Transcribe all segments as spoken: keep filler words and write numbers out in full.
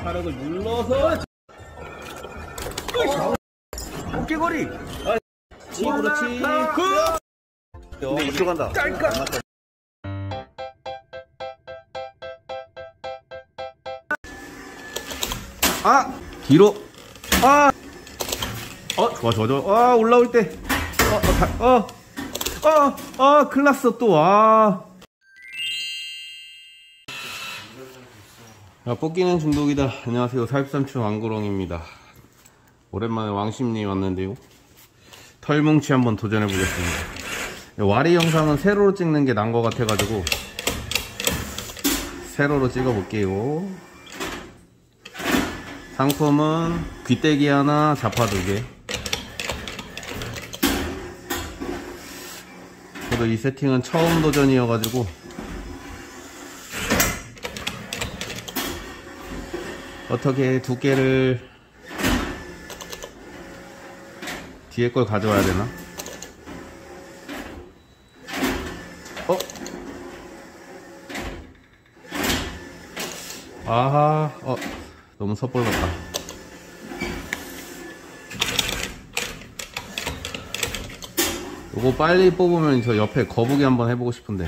사력을 눌러서 어깨거리. 아, 치 그렇지. 굿. 근데 이쪽 간다. 깔깔. 아 뒤로. 아. 어 좋아 좋아 좋아. 아 올라올 때. 어 어 어 어 어 큰일 났어 또. 아. 야, 뽑기는 중독이다. 안녕하세요. 사십삼 초 왕구렁입니다. 오랜만에 왕심리 왔는데요. 털뭉치 한번 도전해 보겠습니다. 와리 영상은 세로로 찍는 게 나은 것 같아가지고 세로로 찍어 볼게요. 상품은 귀때기 하나, 자파 두 개. 저도 이 세팅은 처음 도전이어가지고 어떻게 두께를 뒤에 걸 가져와야 되나? 어? 아하, 어, 너무 섣불 같다. 요거 빨리 뽑으면 저 옆에 거북이 한번 해보고 싶은데.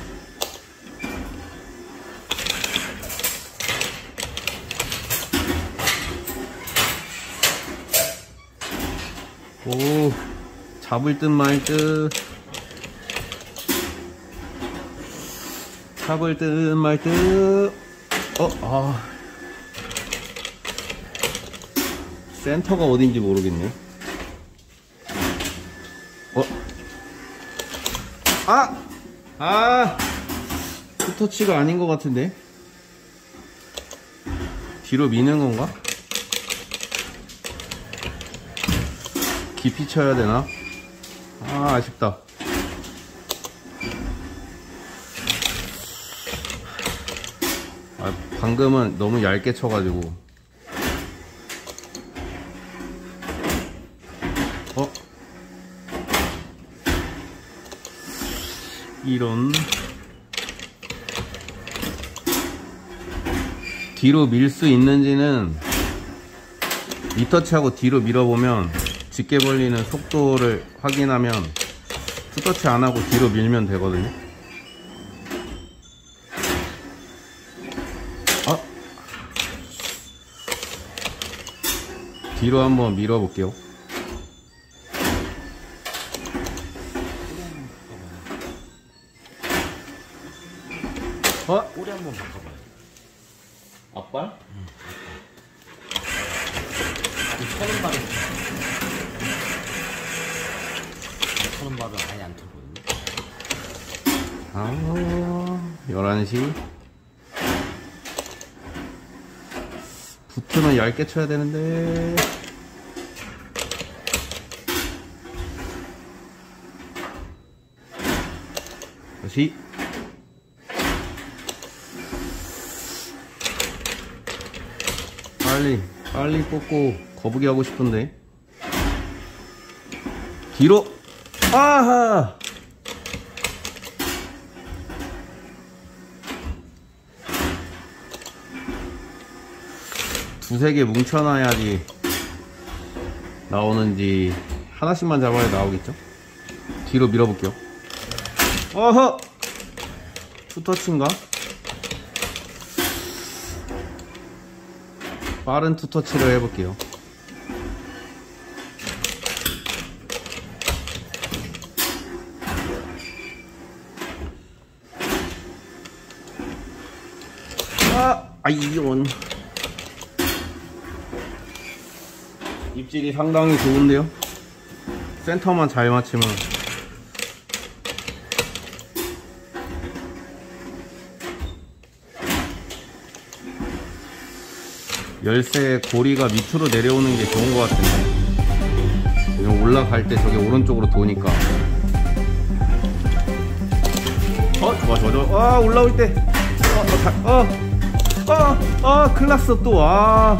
오, 잡을 듯 말 듯. 잡을 듯 말 듯. 어, 아. 센터가 어딘지 모르겠네. 어? 아! 아! 투터치가 아닌 것 같은데? 뒤로 미는 건가? 깊이 쳐야 되나? 아, 아쉽다. 아, 방금은 너무 얇게 쳐가지고. 어? 이런. 뒤로 밀 수 있는지는 리터치하고 뒤로 밀어보면 짙게 벌리는 속도를 확인하면 투터치 안하고 뒤로 밀면 되거든요. 아! 뒤로 한번 밀어볼게요. 어? 꼬리 한번 바꿔봐요. 앞발? 응. 서른 발은 서른 발은 아예 안 털거든요. 아, 열한 시. 붙으면 얇게 쳐야 되는데. 다시. 빨리, 빨리 뽑고 거북이 하고 싶은데. 뒤로. 아하! 두세 개 뭉쳐놔야지 나오는지. 하나씩만 잡아야 나오겠죠? 뒤로 밀어볼게요. 어허! 투터치인가? 빠른 투터치를 해볼게요. 아, 아이온. 입질이 상당히 좋은데요? 센터만 잘 맞추면. 열쇠 고리가 밑으로 내려오는 게 좋은 것 같은데. 올라갈 때 저게 오른쪽으로 도니까. 어, 좋아, 좋아, 좋아. 아, 올라올 때. 어, 어, 어, 어, 아, 큰일 났어, 또. 아,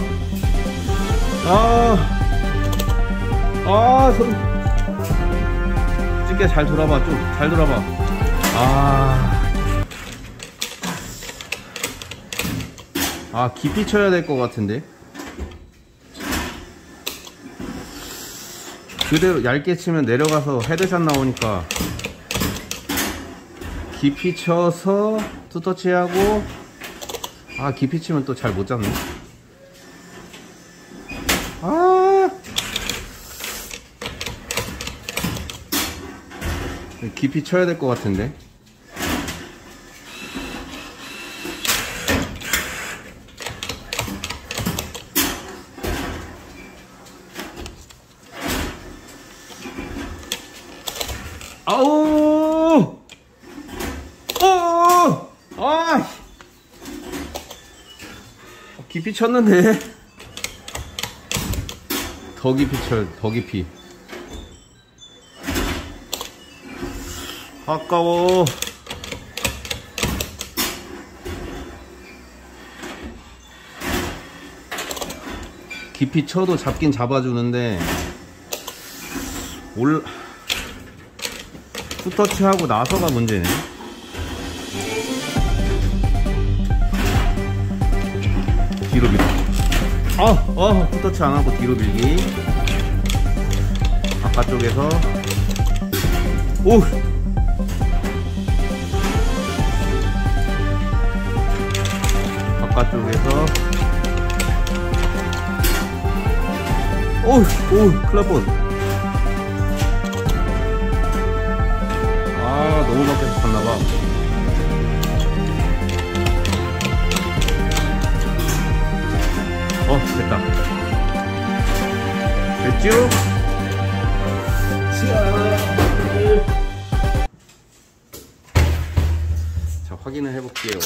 아, 아, 손. 집게 잘 돌아봐, 좀. 잘 돌아봐. 아. 아, 깊이 쳐야 될 것 같은데. 그대로 얇게 치면 내려가서 헤드샷 나오니까 깊이 쳐서 투터치하고. 아, 깊이 치면 또 잘 못 잡네. 아, 깊이 쳐야 될 것 같은데. 아우! 어! 아! 깊이 쳤는데. 더 깊이 쳐, 더 깊이. 아까워. 깊이 쳐도 잡긴 잡아주는데 올 투터치하고 나서가 문제네. 뒤로 밀기. 어, 어, 투터치 안 하고 뒤로 밀기. 바깥쪽에서. 오! 바깥쪽에서. 오, 오, 큰일 날 뻔. 아, 너무 밖에서 쳤나봐. 어, 됐다. 됐죠? 자, 확인을 해볼게요.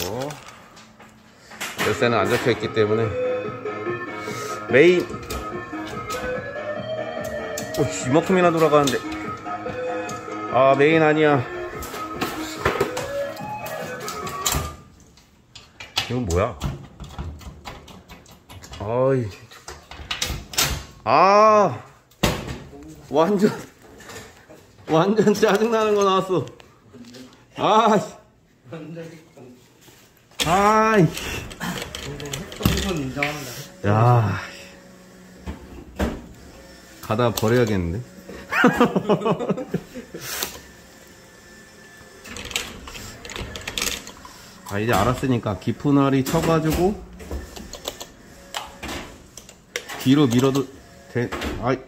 열쇠는 안 잡혀있기 때문에. 메인. 오, 이만큼이나 돌아가는데. 아, 메인 아니야. 이건 뭐야? 아이. 아, 완전 완전 짜증나는 거 나왔어. 아, 아이. 야, 가다 버려야겠는데. 아, 이제 알았으니까 깊은 알이 쳐가지고 뒤로 밀어도 돼. 아이,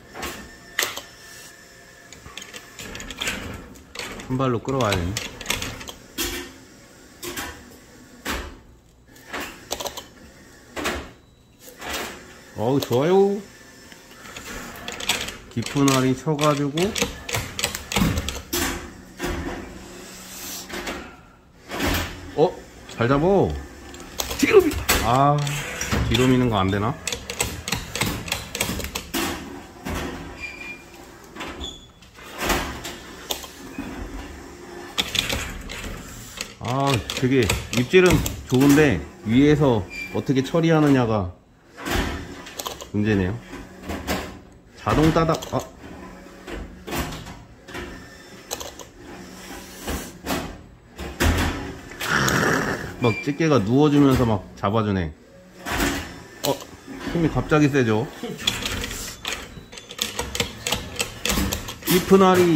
한 발로 끌어와야 되네. 어우, 좋아요. 깊은 알이 쳐가지고 어? 잘 잡어. 뒤로 미. 아, 뒤로 미는 거 안 되나? 아, 되게 입질은 좋은데 위에서 어떻게 처리하느냐가 문제네요. 자동 따닥. 아, 막 집게가 누워주면서 막 잡아주네. 어, 힘이 갑자기 세죠. 깊은 알이.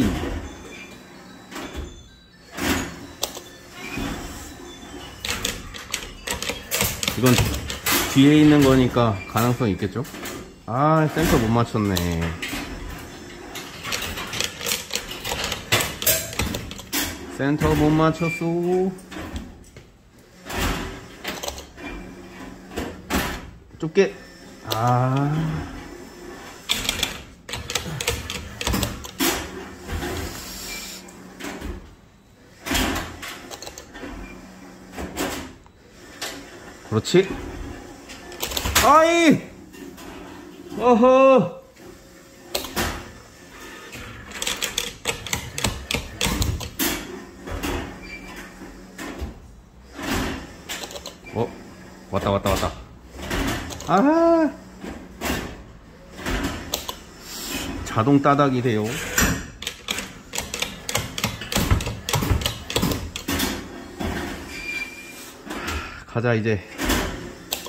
이건 뒤에 있는 거니까 가능성이 있겠죠? 아, 센터 못 맞췄네. 센터 못 맞췄어. 좁게. 아, 그렇지. 아이, 어허. 어, 왔다 왔다 왔다. 아, 자동 따닥이 돼요. 가자 이제.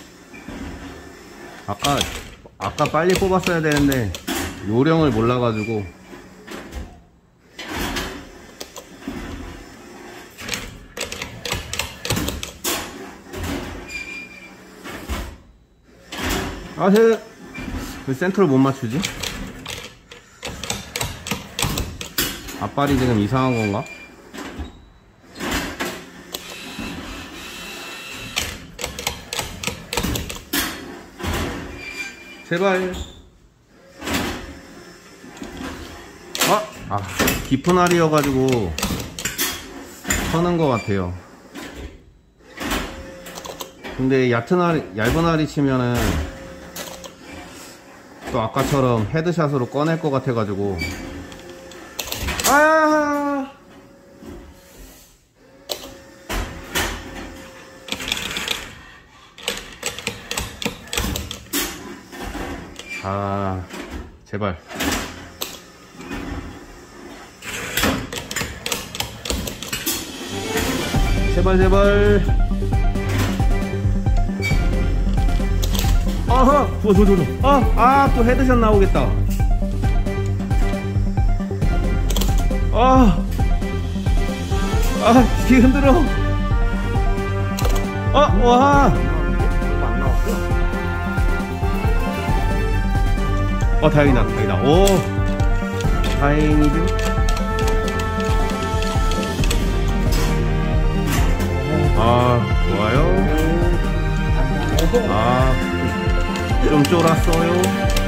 아까 아까 빨리 뽑았어야 되는데 요령을 몰라가지고. 아, 쟤, 왜 센터를 못 맞추지? 앞발이 지금 이상한 건가? 제발. 아! 아, 깊은 알이어가지고 서는 것 같아요. 근데 얕은 알, 얇은 알이 치면은 또 아까처럼 헤드샷으로 꺼낼 것 같아가지고. 아! 아, 제발. 제발, 제발. 아하! 좋아, 좋아, 좋아. 아, 아, 또 헤드샷 나오겠다. 아, 아, 뒤 흔들어. 아, 와. 안 나왔고요. 어, 다행이다, 다행이다. 오, 다행이죠. 아, 좋아요. 아, 좀 쫄았어요.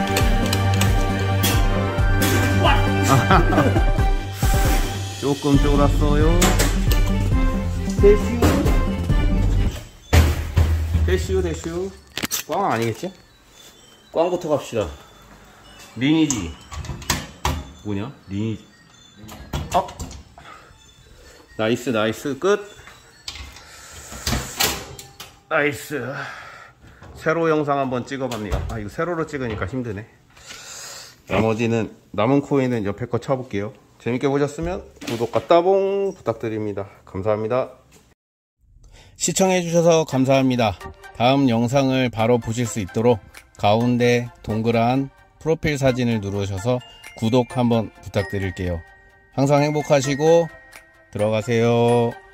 조금 쫄았어요. 대슈. 대슈, 대슈. 꽝 아니겠지? 꽝부터 갑시다. 리니지. 뭐냐? 리니지. 어! 나이스, 나이스. 끝. 나이스. 세로 영상 한번 찍어봅니다. 아, 이거 세로로 찍으니까 힘드네. 나머지는, 남은 코인은 옆에 거 쳐볼게요. 재밌게 보셨으면 구독과 따봉 부탁드립니다. 감사합니다. 시청해주셔서 감사합니다. 다음 영상을 바로 보실 수 있도록 가운데 동그란 프로필 사진을 누르셔서 구독 한번 부탁드릴게요. 항상 행복하시고 들어가세요.